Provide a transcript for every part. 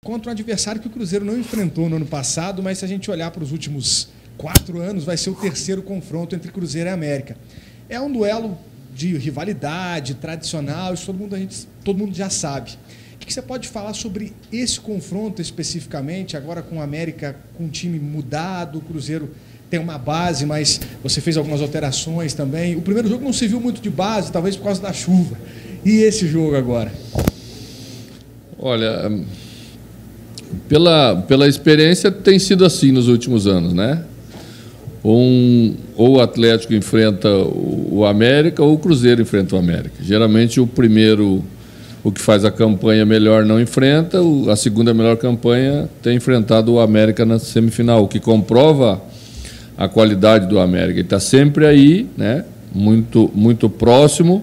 contra um adversário que o Cruzeiro não enfrentou no ano passado, mas se a gente olhar para os últimos 4 anos, vai ser o terceiro confronto entre Cruzeiro e América. É um duelo de rivalidade, tradicional, isso todo mundo já sabe. O que você pode falar sobre esse confronto especificamente, agora com o América com um time mudado, o Cruzeiro tem uma base, mas você fez algumas alterações também. O primeiro jogo não se viu muito de base, talvez por causa da chuva. E esse jogo agora? Olha, pela experiência tem sido assim nos últimos anos, né? Ou o Atlético enfrenta o América ou o Cruzeiro enfrenta o América. Geralmente o primeiro, o que faz a campanha melhor não enfrenta, a segunda melhor campanha tem enfrentado o América na semifinal, o que comprova a qualidade do América. Ele está sempre aí, né? Muito próximo.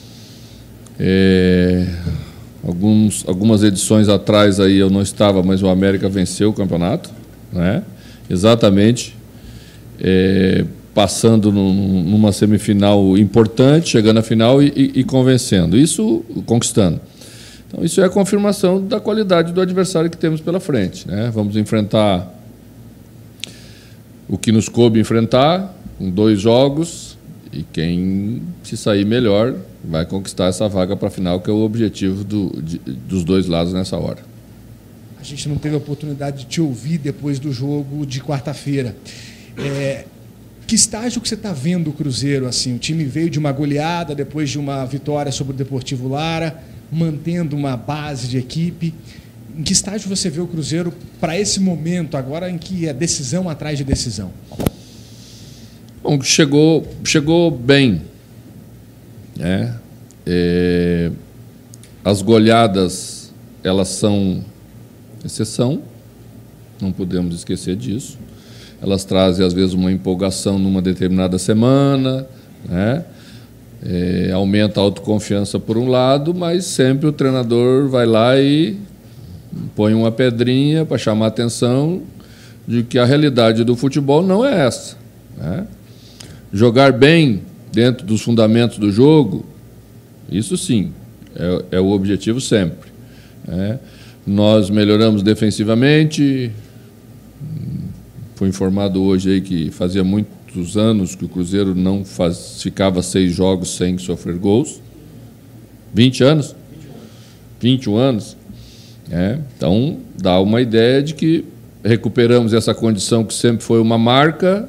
Algumas edições atrás aí eu não estava, mas o América venceu o campeonato, né? Exatamente, passando numa semifinal importante, chegando à final e convencendo, isso conquistando. Então isso é a confirmação da qualidade do adversário que temos pela frente, né? Vamos enfrentar o que nos coube enfrentar, com 2 jogos, e quem se sair melhor vai conquistar essa vaga para a final, que é o objetivo dos 2 lados nessa hora. A gente não teve a oportunidade de te ouvir depois do jogo de quarta-feira. Que estágio que você está vendo o Cruzeiro? Assim, o time veio de uma goleada depois de uma vitória sobre o Deportivo Lara, mantendo uma base de equipe. Em que estágio você vê o Cruzeiro para esse momento, agora em que é decisão atrás de decisão? Bom, chegou bem, né? As goleadas, elas são exceção, não podemos esquecer disso. Elas trazem, às vezes, uma empolgação numa determinada semana, né? Aumenta a autoconfiança por um lado, mas sempre o treinador vai lá e põe uma pedrinha para chamar a atenção de que a realidade do futebol não é essa, né? Jogar bem dentro dos fundamentos do jogo, isso sim, é o objetivo sempre, né? Nós melhoramos defensivamente. Fui informado hoje aí que fazia muitos anos que o Cruzeiro não ficava 6 jogos sem sofrer gols. 20 anos? 21 anos. Então, dá uma ideia de que recuperamos essa condição que sempre foi uma marca,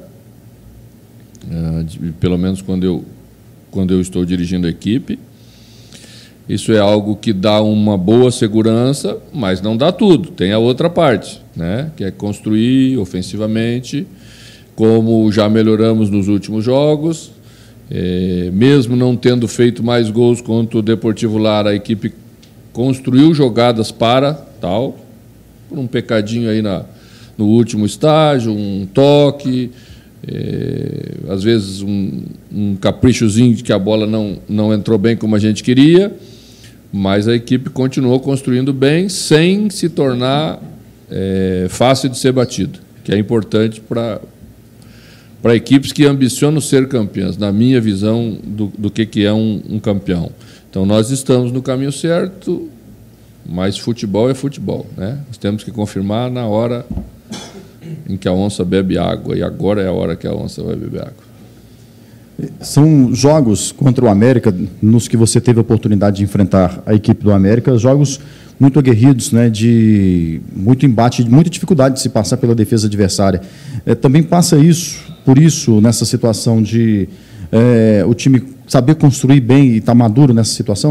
pelo menos quando eu estou dirigindo a equipe. Isso é algo que dá uma boa segurança, mas não dá tudo. Tem a outra parte, né? Que é construir ofensivamente, como já melhoramos nos últimos jogos. Mesmo não tendo feito mais gols contra o Deportivo Lara, a equipe construiu jogadas para tal, por um pecadinho aí no último estágio, um toque, às vezes um caprichozinho de que a bola não entrou bem como a gente queria, mas a equipe continuou construindo bem, sem se tornar fácil de ser batido, que é importante para equipes que ambicionam ser campeãs, na minha visão do que é um campeão. Então, nós estamos no caminho certo, mas futebol é futebol, né? Nós temos que confirmar na hora em que a onça bebe água, e agora é a hora que a onça vai beber água. São jogos contra o América, nos que você teve a oportunidade de enfrentar a equipe do América, jogos muito aguerridos, né, de muito embate, de muita dificuldade de se passar pela defesa adversária. Também passa por isso, nessa situação de o time saber construir bem e estar maduro nessa situação?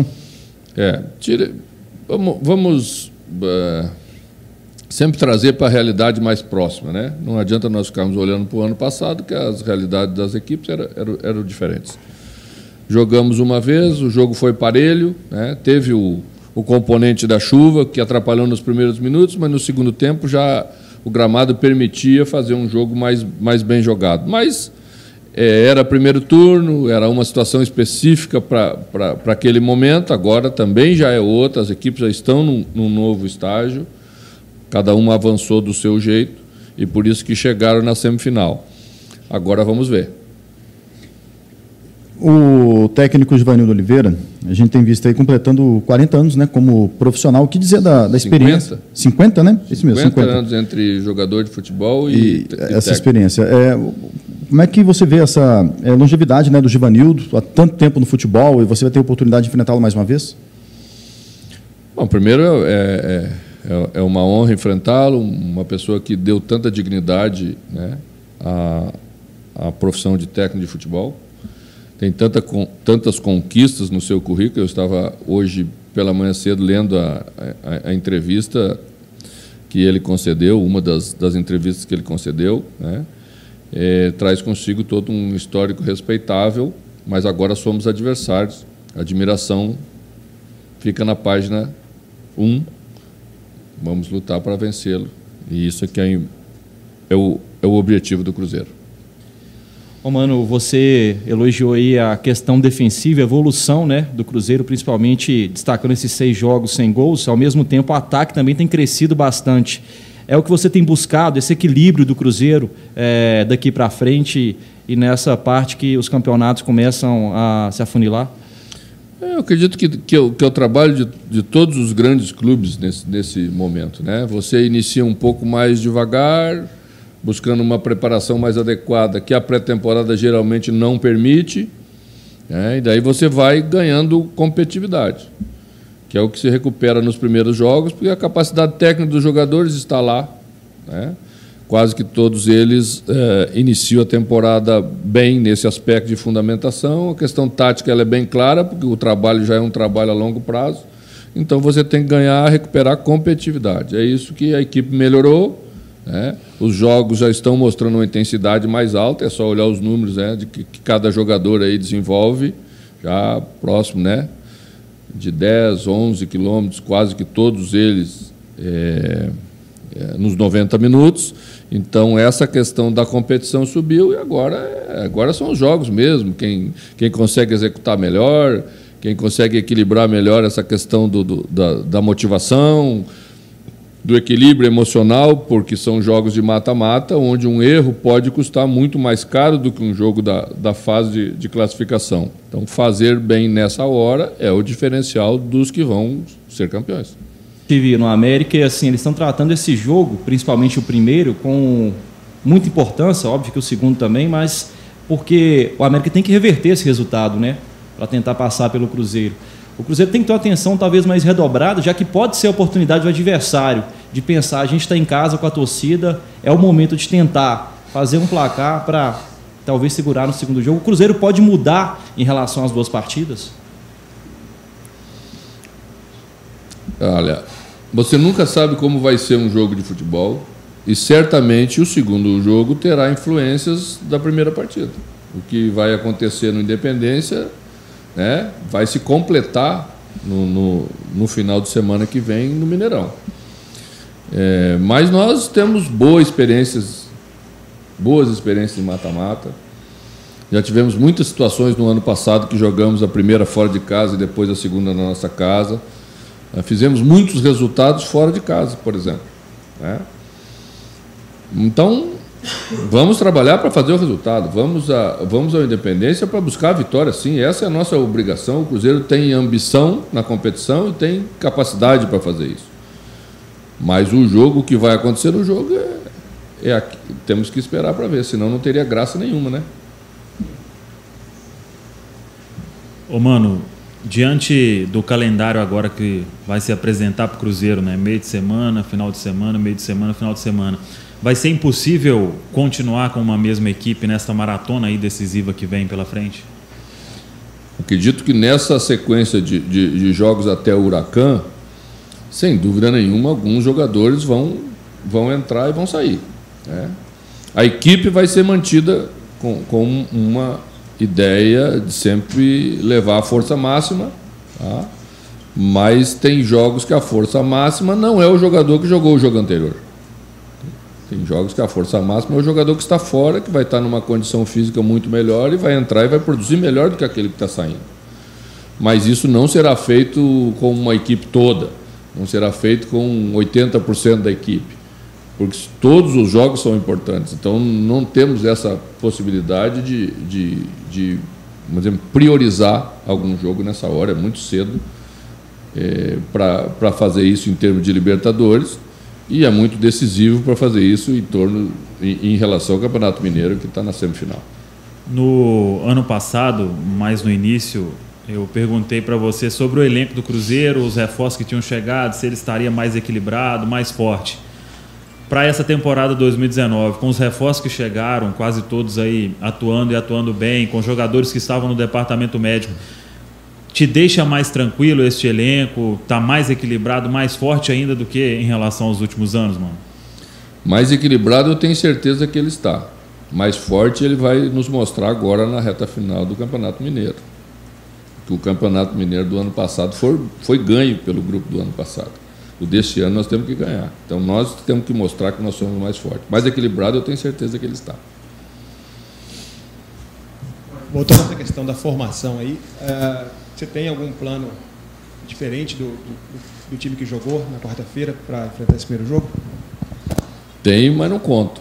Vamos sempre trazer para a realidade mais próxima, né? Não adianta nós ficarmos olhando para o ano passado, que as realidades das equipes eram diferentes. Jogamos uma vez, o jogo foi parelho, né? Teve o componente da chuva, que atrapalhou nos primeiros minutos, mas no segundo tempo já o gramado permitia fazer um jogo mais bem jogado. Mas era primeiro turno, era uma situação específica para aquele momento, agora também já é outra, as equipes já estão num novo estágio, cada uma avançou do seu jeito, e por isso que chegaram na semifinal. Agora vamos ver. O técnico Givanildo Oliveira, a gente tem visto aí completando 40 anos, né, como profissional. O que dizer da experiência? 50, né? Isso mesmo, 50 anos entre jogador de futebol e essa experiência. Como é que você vê essa longevidade, né, do Givanildo, há tanto tempo no futebol, e você vai ter a oportunidade de enfrentá-lo mais uma vez? Bom, primeiro é uma honra enfrentá-lo, uma pessoa que deu tanta dignidade, né, à profissão de técnico de futebol. Tem tantas conquistas no seu currículo. Eu estava hoje pela manhã cedo lendo a entrevista que ele concedeu, uma das entrevistas que ele concedeu, né? Traz consigo todo um histórico respeitável, mas agora somos adversários. A admiração fica na página 1. Vamos lutar para vencê-lo. E isso aqui é o objetivo do Cruzeiro. Ô, Mano, você elogiou aí a questão defensiva, a evolução, né, do Cruzeiro, principalmente destacando esses 6 jogos sem gols. Ao mesmo tempo, o ataque também tem crescido bastante. É o que você tem buscado, esse equilíbrio do Cruzeiro daqui para frente e nessa parte que os campeonatos começam a se afunilar? Eu acredito que é o trabalho de todos os grandes clubes nesse momento, né? Você inicia um pouco mais devagar, buscando uma preparação mais adequada, que a pré-temporada geralmente não permite, né? E daí você vai ganhando competitividade, que é o que se recupera nos primeiros jogos, porque a capacidade técnica dos jogadores está lá, né? Quase que todos eles iniciam a temporada bem nesse aspecto de fundamentação. A questão tática ela é bem clara, porque o trabalho já é um trabalho a longo prazo. Então você tem que ganhar, recuperar competitividade. É isso que a equipe melhorou, né? Os jogos já estão mostrando uma intensidade mais alta, é só olhar os números, né, de que cada jogador aí desenvolve, já próximo, né, de 10, 11 quilômetros, quase que todos eles nos 90 minutos. Então, essa questão da competição subiu e agora são os jogos mesmo. Quem consegue executar melhor, quem consegue equilibrar melhor essa questão da motivação, do equilíbrio emocional, porque são jogos de mata-mata, onde um erro pode custar muito mais caro do que um jogo da fase de classificação. Então, fazer bem nessa hora é o diferencial dos que vão ser campeões. Tive no América e assim, eles estão tratando esse jogo, principalmente o primeiro, com muita importância, óbvio que o segundo também, mas porque o América tem que reverter esse resultado, né, para tentar passar pelo Cruzeiro. O Cruzeiro tem que ter uma atenção talvez mais redobrada, já que pode ser a oportunidade do adversário de pensar, a gente está em casa com a torcida, é o momento de tentar fazer um placar para talvez segurar no segundo jogo. O Cruzeiro pode mudar em relação às 2 partidas? Olha, você nunca sabe como vai ser um jogo de futebol e certamente o segundo jogo terá influências da primeira partida. O que vai acontecer no Independência, né, vai se completar no final de semana que vem no Mineirão. Mas nós temos boas experiências em mata-mata. Já tivemos muitas situações no ano passado que jogamos a primeira fora de casa e depois a segunda na nossa casa. Fizemos muitos resultados fora de casa, por exemplo, né? Então, vamos trabalhar para fazer o resultado. Vamos à Independência para buscar a vitória, sim. Essa é a nossa obrigação. O Cruzeiro tem ambição na competição e tem capacidade para fazer isso. Mas o jogo, o que vai acontecer no jogo, temos que esperar para ver, senão não teria graça nenhuma, né? Ô, Mano, diante do calendário agora que vai se apresentar para o Cruzeiro, né? Meio de semana, final de semana, meio de semana, final de semana. Vai ser impossível continuar com uma mesma equipe nessa maratona aí decisiva que vem pela frente? Acredito que nessa sequência de jogos até o Huracan, sem dúvida nenhuma, alguns jogadores vão entrar e vão sair, né? A equipe vai ser mantida com uma ideia de sempre levar a força máxima, tá? Mas tem jogos que a força máxima não é o jogador que jogou o jogo anterior. Tem jogos que a força máxima é o jogador que está fora, que vai estar numa condição física muito melhor e vai entrar e vai produzir melhor do que aquele que está saindo. Mas isso não será feito com uma equipe toda, não será feito com 80% da equipe, porque todos os jogos são importantes. Então não temos essa possibilidade de priorizar algum jogo nessa hora, é muito cedo para fazer isso em termos de Libertadores, e é muito decisivo para fazer isso em relação ao Campeonato Mineiro, que está na semifinal. No ano passado, mais no início, eu perguntei para você sobre o elenco do Cruzeiro, os reforços que tinham chegado, se ele estaria mais equilibrado, mais forte. Para essa temporada 2019, com os reforços que chegaram, quase todos aí atuando e atuando bem, com jogadores que estavam no departamento médico, te deixa mais tranquilo este elenco? Está mais equilibrado, mais forte ainda do que em relação aos últimos anos, mano? Mais equilibrado eu tenho certeza que ele está. Mais forte ele vai nos mostrar agora na reta final do Campeonato Mineiro. Que o Campeonato Mineiro do ano passado foi ganho pelo grupo do ano passado. O deste ano nós temos que ganhar. Então nós temos que mostrar que nós somos mais fortes. Mais equilibrado eu tenho certeza que ele está. Voltando a essa questão da formação aí, você tem algum plano diferente do time que jogou na quarta-feira para enfrentar esse primeiro jogo? Tenho, mas não conto.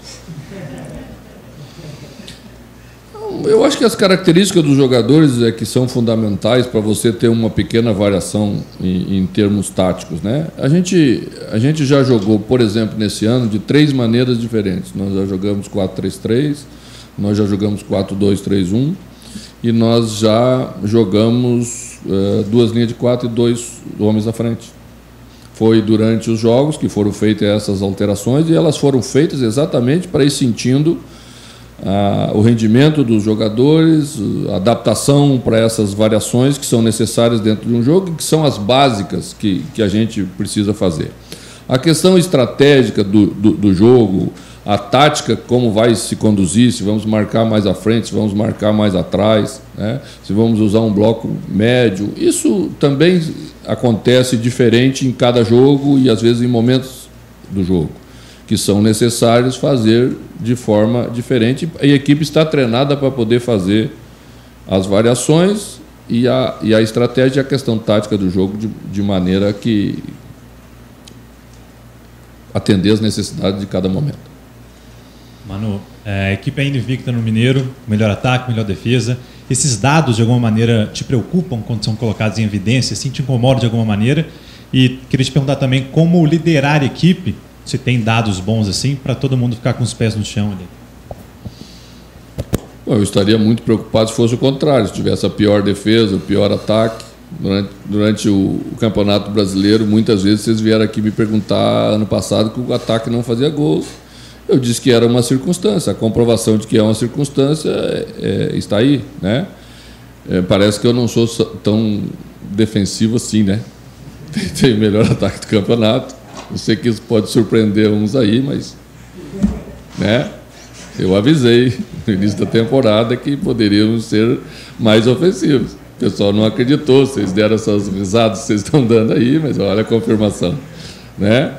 Eu acho que as características dos jogadores é que são fundamentais para você ter uma pequena variação em termos táticos, né? A gente já jogou, por exemplo, nesse ano, de 3 maneiras diferentes. Nós já jogamos 4-3-3, nós já jogamos 4-2-3-1 e nós já jogamos 2 linhas de 4 e 2 homens à frente. Foi durante os jogos que foram feitas essas alterações e elas foram feitas exatamente para ir sentindo o rendimento dos jogadores, a adaptação para essas variações que são necessárias dentro de um jogo e que são as básicas que a gente precisa fazer. A questão estratégica do jogo, a tática, como vai se conduzir, se vamos marcar mais à frente, se vamos marcar mais atrás, né? Se vamos usar um bloco médio, isso também acontece diferente em cada jogo e às vezes em momentos do jogo, que são necessários fazer de forma diferente. A equipe está treinada para poder fazer as variações e a estratégia e a questão tática do jogo de maneira que atender as necessidades de cada momento. Manu, a equipe ainda invicta no Mineiro, melhor ataque, melhor defesa. Esses dados, de alguma maneira, te preocupam quando são colocados em evidência? Assim, te incomodam de alguma maneira? E queria te perguntar também como liderar a equipe, se tem dados bons assim, para todo mundo ficar com os pés no chão ali. Bom, eu estaria muito preocupado se fosse o contrário, se tivesse a pior defesa, o pior ataque. Durante o Campeonato Brasileiro, muitas vezes vocês vieram aqui me perguntar ano passado que o ataque não fazia gols. Eu disse que era uma circunstância, a comprovação de que é uma circunstância está aí, né? Parece que eu não sou tão defensivo assim, né? Tem o melhor ataque do campeonato. Eu sei que isso pode surpreender uns aí, mas, né? Eu avisei no início da temporada que poderíamos ser mais ofensivos. O pessoal não acreditou, vocês deram essas risadas que vocês estão dando aí, mas olha a confirmação, né?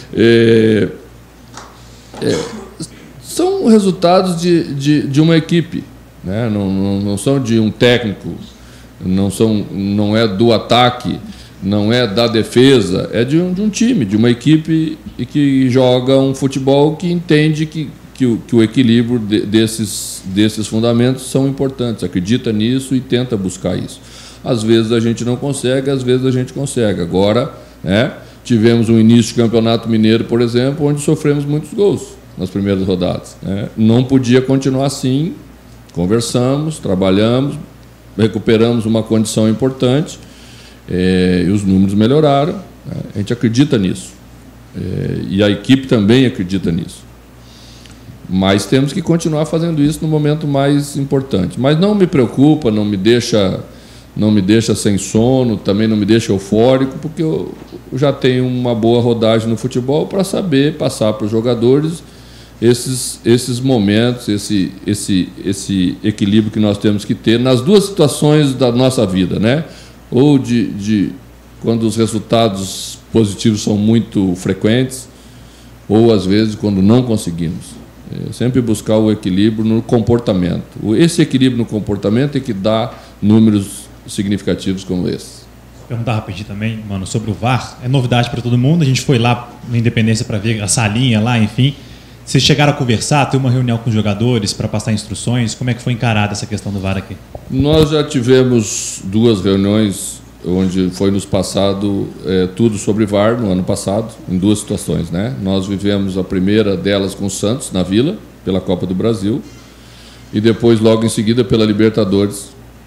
São resultados de uma equipe, né? Não são de um técnico, não é do ataque, não é da defesa, é de um time, de uma equipe que joga um futebol que entende que o equilíbrio desses fundamentos são importantes, acredita nisso e tenta buscar isso. Às vezes a gente não consegue, às vezes a gente consegue. Agora, né, tivemos um início de Campeonato Mineiro, por exemplo, onde sofremos muitos gols nas primeiras rodadas, né? Não podia continuar assim, conversamos, trabalhamos, recuperamos uma condição importante e os números melhoraram, né? A gente acredita nisso e a equipe também acredita nisso. Mas temos que continuar fazendo isso no momento mais importante. Mas não me preocupa, não me deixa sem sono, também não me deixa eufórico, porque eu já tenho uma boa rodagem no futebol para saber passar para os jogadores esses momentos, esse equilíbrio que nós temos que ter nas duas situações da nossa vida, né? Ou de quando os resultados positivos são muito frequentes, ou às vezes quando não conseguimos. Sempre buscar o equilíbrio no comportamento. Esse equilíbrio no comportamento é que dá números significativos como esse. Vou perguntar rapidinho também, mano, sobre o VAR. É novidade para todo mundo. A gente foi lá na Independência para ver a salinha lá, enfim. Vocês chegaram a conversar, ter uma reunião com os jogadores para passar instruções? Como é que foi encarada essa questão do VAR aqui? Nós já tivemos 2 reuniões onde foi nos passado tudo sobre VAR no ano passado, em 2 situações, né? Nós vivemos a primeira delas com o Santos, na Vila, pela Copa do Brasil, e depois, logo em seguida, pela Libertadores.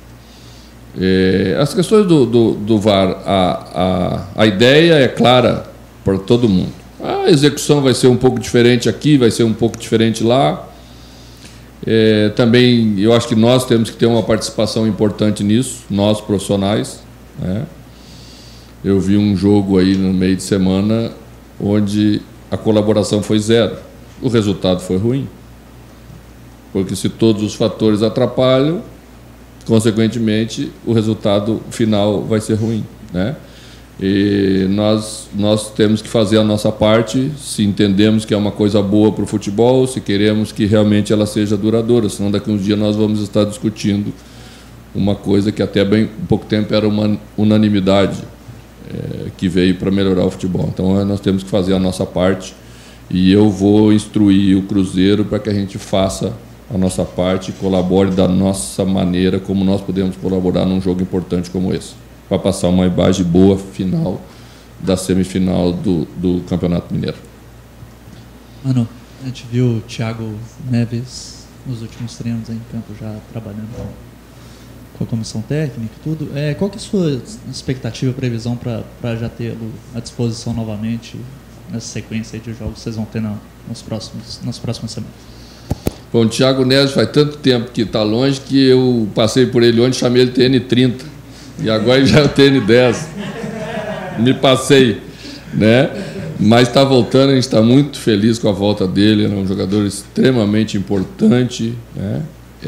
As questões do VAR, a ideia é clara para todo mundo. A execução vai ser um pouco diferente aqui, vai ser um pouco diferente lá. Também, eu acho que nós temos que ter uma participação importante nisso, nós profissionais, né? Eu vi um jogo aí no meio de semana onde a colaboração foi 0. O resultado foi ruim. Porque se todos os fatores atrapalham, consequentemente, o resultado final vai ser ruim, né? E nós temos que fazer a nossa parte, se entendemos que é uma coisa boa para o futebol, se queremos que realmente ela seja duradoura, senão daqui a uns dias nós vamos estar discutindo uma coisa que até bem pouco tempo era uma unanimidade que veio para melhorar o futebol. Então nós temos que fazer a nossa parte e eu vou instruir o Cruzeiro para que a gente faça a nossa parte e colabore da nossa maneira como nós podemos colaborar num jogo importante como esse, para passar uma imagem boa final da semifinal do Campeonato Mineiro. Mano, a gente viu o Thiago Neves nos últimos treinos aí em campo já trabalhando com a comissão técnica e tudo. Qual que é a sua expectativa, previsão para já tê-lo à disposição novamente nessa sequência de jogos que vocês vão ter nas próximas semanas? Bom, o Thiago Neves faz tanto tempo que está longe que eu passei por ele ontem, chamei ele TN30 e agora ele já é o TN10. Me passei, né? Mas está voltando, a gente está muito feliz com a volta dele. Ele é um jogador extremamente importante, né?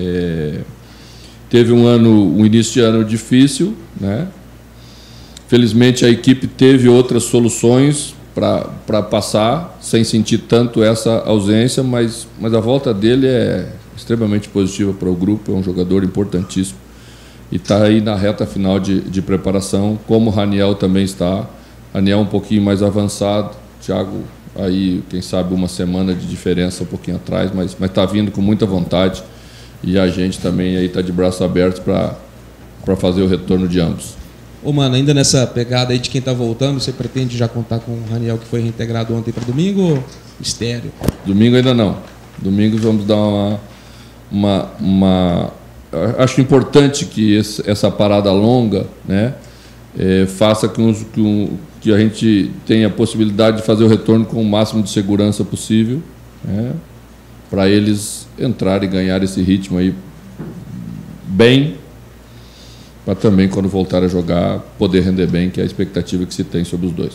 Teve um início de ano difícil, né? Felizmente a equipe teve outras soluções para passar, sem sentir tanto essa ausência, mas a volta dele é extremamente positiva para o grupo, é um jogador importantíssimo e está aí na reta final de preparação, como o Raniel também está. Raniel um pouquinho mais avançado, Thiago aí, quem sabe, uma semana de diferença um pouquinho atrás, mas está vindo com muita vontade e a gente também aí está de braços abertos para fazer o retorno de ambos. Ô, mano, ainda nessa pegada aí de quem tá voltando, você pretende já contar com o Raniel, que foi reintegrado ontem para domingo, ou mistério? Domingo ainda não. Domingo vamos dar uma acho importante que essa parada longa, né, faça que a gente tenha a possibilidade de fazer o retorno com o máximo de segurança possível, né, para eles entrarem e ganhar esse ritmo aí bem, para também, quando voltar a jogar, poder render bem, que é a expectativa que se tem sobre os dois.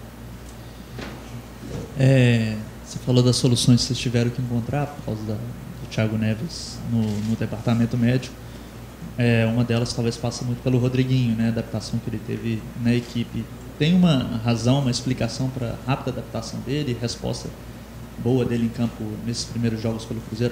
Você falou das soluções que vocês tiveram que encontrar por causa do Thiago Neves no departamento médico. Uma delas talvez passa muito pelo Rodriguinho, né? A adaptação que ele teve na equipe. Tem uma razão, uma explicação para a rápida adaptação dele, resposta boa dele em campo nesses primeiros jogos pelo Cruzeiro?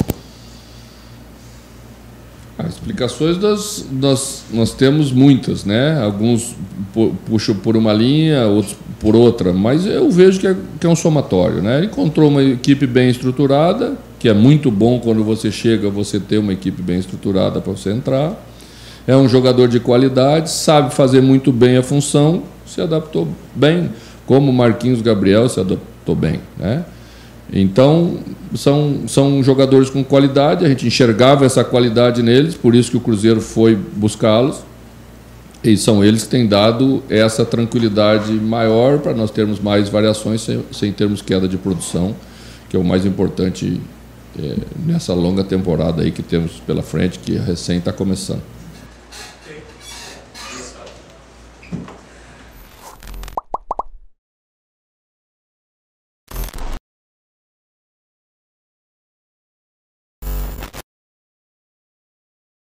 As explicações nós temos muitas, né? Alguns puxam por uma linha, outros por outra, mas eu vejo que é um somatório, né? Ele encontrou uma equipe bem estruturada, que é muito bom quando você chega, você ter uma equipe bem estruturada para você entrar. É um jogador de qualidade, sabe fazer muito bem a função, se adaptou bem, como o Marquinhos Gabriel se adaptou bem, né? Então, são jogadores com qualidade, a gente enxergava essa qualidade neles, por isso que o Cruzeiro foi buscá-los, e são eles que têm dado essa tranquilidade maior para nós termos mais variações sem termos queda de produção, que é o mais importante nessa longa temporada aí que temos pela frente, que recém está começando.